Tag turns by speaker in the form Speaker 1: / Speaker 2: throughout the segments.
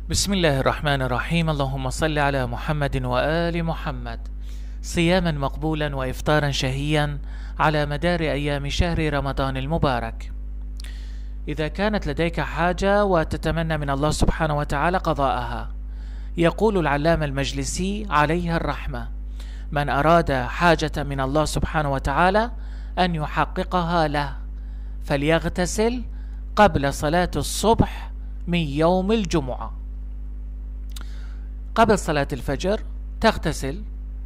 Speaker 1: بسم الله الرحمن الرحيم. اللهم صل على محمد وآل محمد. صياما مقبولا وإفطارا شهيا على مدار أيام شهر رمضان المبارك. إذا كانت لديك حاجة وتتمنى من الله سبحانه وتعالى قضاءها، يقول العلامة المجلسي عليها الرحمة: من أراد حاجة من الله سبحانه وتعالى أن يحققها له فليغتسل قبل صلاة الصبح من يوم الجمعة. قبل صلاة الفجر تغتسل،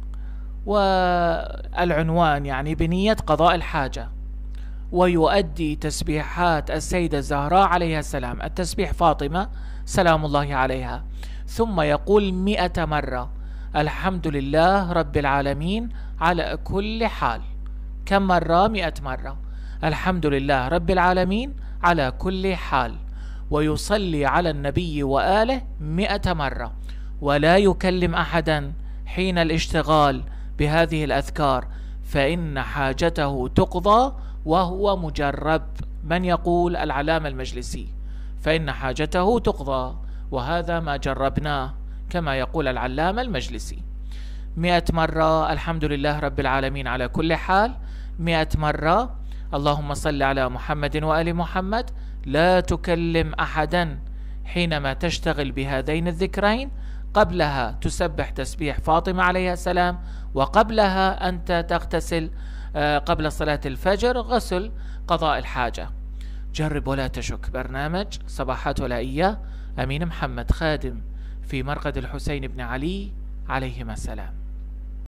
Speaker 1: والعنوان يعني بنية قضاء الحاجة، ويؤدي تسبيحات السيدة الزهراء عليها السلام، التسبيح فاطمة سلام الله عليها، ثم يقول 100 مرة الحمد لله رب العالمين على كل حال. كم مرة؟ 100 مرة. الحمد لله رب العالمين على كل حال. ويصلي على النبي وآله 100 مرة، ولا يكلم أحدا حين الاشتغال بهذه الأذكار، فإن حاجته تقضى وهو مجرب. من يقول؟ العلامة المجلسي، فإن حاجته تقضى، وهذا ما جربناه كما يقول العلامة المجلسي. 100 مرة الحمد لله رب العالمين على كل حال، 100 مرة اللهم صل على محمد وآل محمد. لا تكلم أحدا حينما تشتغل بهذين الذكرين. قبلها تسبح تسبيح فاطمة عليها السلام، وقبلها أنت تغتسل قبل صلاة الفجر غسل قضاء الحاجة. جرب ولا تشك. برنامج صباحات ولائية، أمين محمد، خادم في مرقد الحسين بن علي عليهما السلام.